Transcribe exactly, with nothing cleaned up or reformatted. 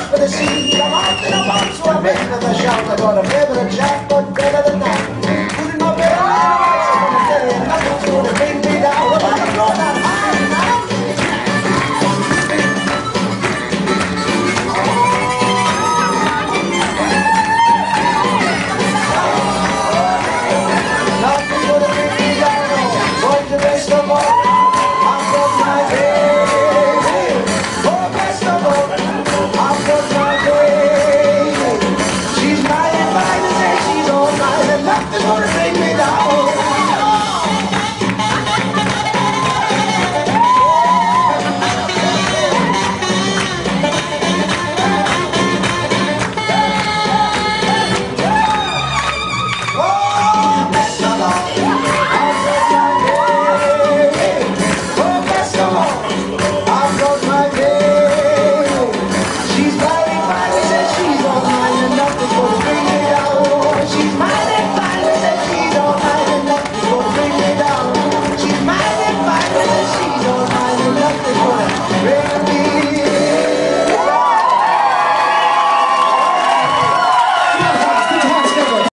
for the sea. I'm off in a box, so I'm ready for the shout. I got a favorite jackpot better than that.